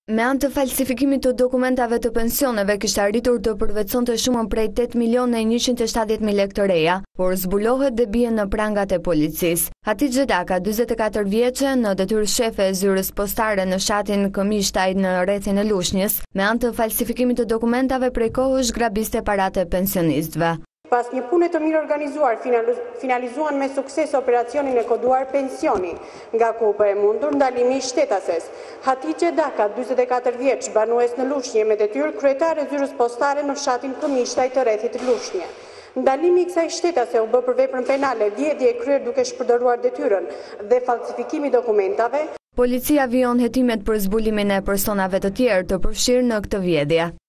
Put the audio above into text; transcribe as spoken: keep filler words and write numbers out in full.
Me anë të falsifikimit të dokumenteve të pensioneve, kishte arritur të përvetësonte shumën prej tetë milionë e njëqind e shtatëdhjetë mijë lekë të reja, por zbulohet dhe bie në prangat e policisë. Hatixhe Dakës, dyzet e katër vjeçe, në detyrë shefe e zyrës postare në fshatin Këmishtaj në rrethin e Lushnjes, me anë të falsifikimit të dokumentave prej kohësh grabiste paratë e pensionistëve. Pas një pune të mirë organizuar, finalizuan me sukses operacionin e koduar pensioni, nga ku për e mundur ndalimi i shtetases. Hatixhe Dakës, dyzet e katër vjeç, banues në Lushnje me detyrë kryetare e zyrës postare në fshatin Këmishtaj të rrethit Lushnje. Ndalimi i kësaj shtetase u bë për veprën penale, vjedhje e kryer duke shpërdoruar detyrën dhe falsifikimi dokumentave. Policia vijon hetimet për zbulimin e personave të tjerë të përfshirë në këtë vjedhje.